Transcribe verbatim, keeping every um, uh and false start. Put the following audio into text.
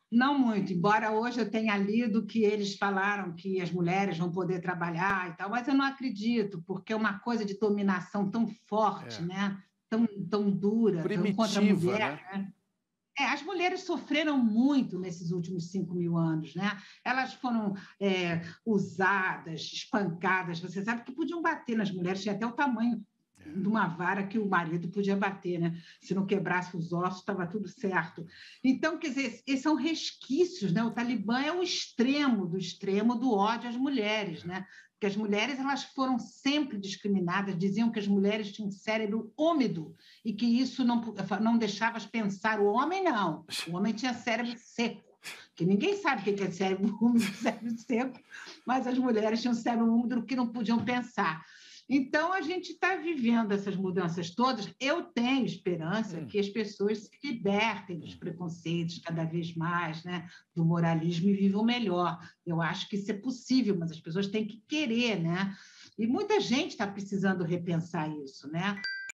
Não muito, embora hoje eu tenha lido que eles falaram que as mulheres vão poder trabalhar e tal, mas eu não acredito, porque é uma coisa de dominação tão forte, É. né? Tão, tão dura, tão contra a Primitiva, mulher, né? né? É, as mulheres sofreram muito nesses últimos cinco mil anos, né? Elas foram é, usadas, espancadas. Você sabe que podiam bater nas mulheres, tinha até o tamanho É. de uma vara que o marido podia bater, né? Se não quebrasse os ossos, estava tudo certo. Então, quer dizer, esses são resquícios, né? O Talibã é o extremo do extremo do ódio às mulheres, É. né? Porque as mulheres elas foram sempre discriminadas, diziam que as mulheres tinham um cérebro úmido e que isso não, não deixava as pensar. O homem não, o homem tinha cérebro seco, que ninguém sabe o que é cérebro úmido, cérebro seco, mas as mulheres tinham cérebro úmido que não podiam pensar. Então, a gente está vivendo essas mudanças todas. Eu tenho esperança Hum, que as pessoas se libertem dos hum. preconceitos cada vez mais, né? Do moralismo e vivam melhor. Eu acho que isso é possível, mas as pessoas têm que querer, né? E muita gente está precisando repensar isso, né?